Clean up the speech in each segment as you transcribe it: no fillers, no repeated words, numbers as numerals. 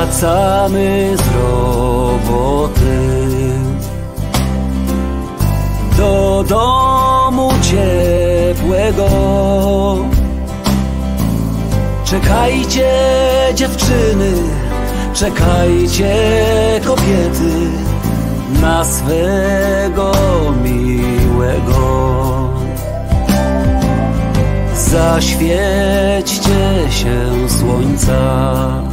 wracamy z roboty do domu ciepłego. Czekajcie dziewczyny, czekajcie kobiety na swego miłego. Zaświećcie się słońca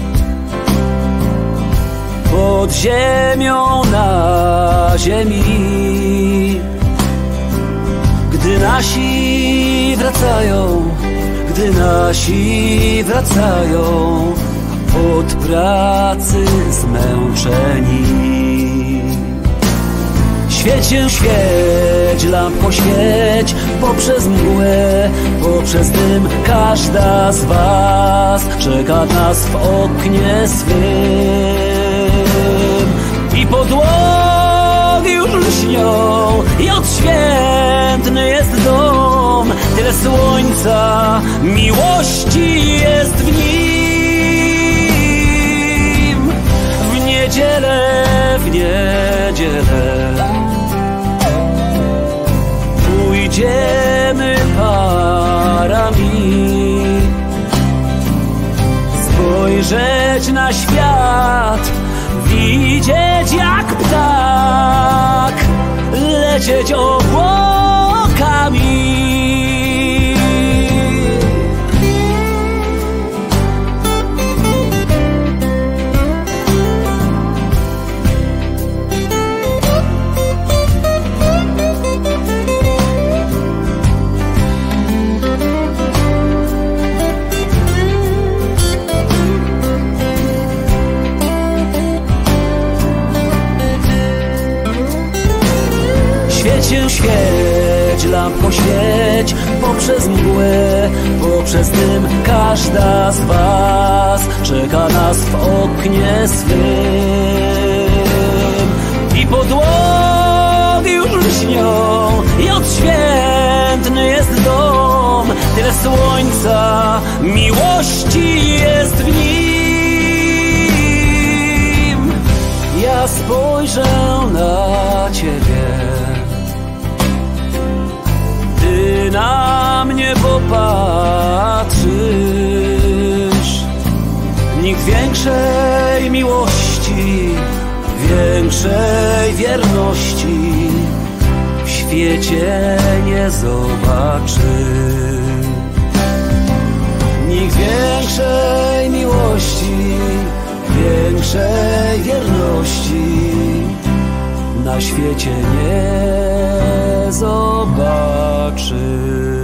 pod ziemią na ziemi. Gdy nasi wracają, gdy nasi wracają od pracy zmęczeni. Świeć się, świeć, lampo świeć poprzez mgłę, poprzez dym. Każda z was czeka nas w oknie swym. I podłogi już lśnią i odświętny jest dom. Tyle słońca, miłości jest w nim. W niedzielę, w niedzielę pójdziemy parami, spojrzeć na świat, widzieć jak ptak, lecieć obłokami. Świeć się, świeć, lampo świeć poprzez mgłę, poprzez dym. Każda z was czeka nas w oknie swym. I podłogi już lśnią i odświętny jest dom. Tyle słońca, miłości jest w nim. Ja spojrzę na ciebie, ty na mnie popatrzysz. Nikt większej miłości, większej wierności w świecie nie zobaczy. Nikt większej miłości, większej wierności na świecie nie zobaczy.